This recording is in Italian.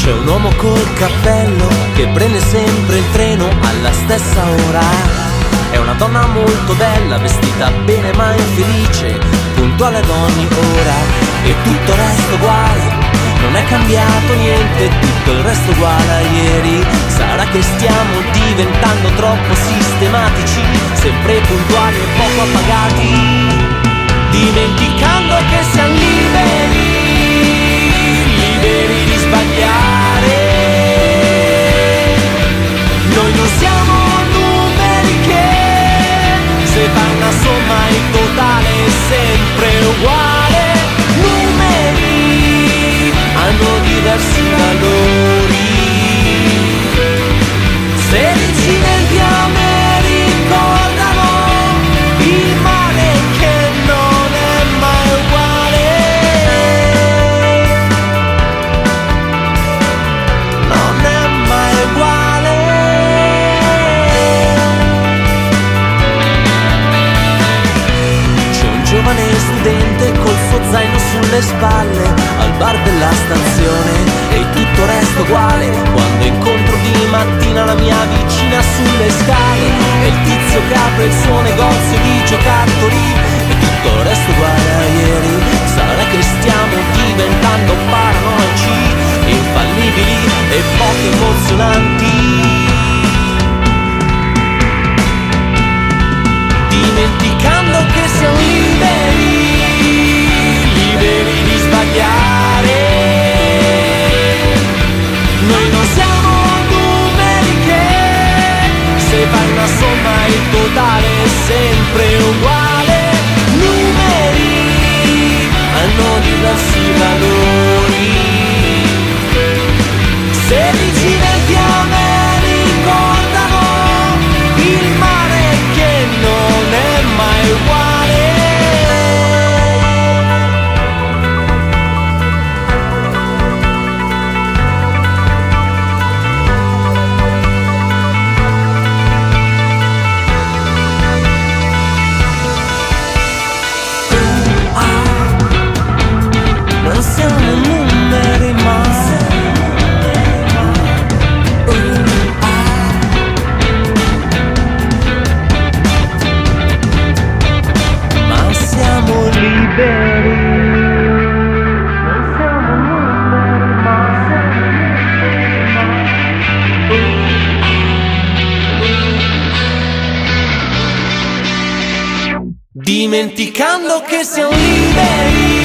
C'è un uomo col cappello che prende sempre il treno alla stessa ora. È una donna molto bella, vestita bene ma infelice, puntuale ad ogni ora. E tutto il resto uguale, non è cambiato niente, tutto il resto uguale a ieri. Sarà che stiamo diventando troppo sistematici, sempre puntuali e poco appagati, dimenticando che siamo liberi, liberi di sbagliare. Noi non siamo numeri che, se fa una somma il totale è sempre uguale. Numeri hanno diversi valori. 16 denti a me ricordano il male che non è mai uguale. Non è mai uguale. C'è un giovane studente col suo zaino sulle spalle al bar della stazione, e tutto resta uguale quando incontro di mattina la mia vicina sulle scale. E il tizio che apre il suo negozio di giocattoli, e tutto resta uguale a ieri. Sarà che stiamo diventando paranoici, infallibili e poco emozionanti, dimenticando che siamo liberi, liberi di sbagliare. Noi non siamo numeri che, se fai una somma il totale è sempre uguale. Numeri hanno diversi valori. 16 denti a me ricordano il mare che non è mai uguale. Non siamo numeri ma siamo liberi. Non siamo numeri ma dimenticando che siamo liberi.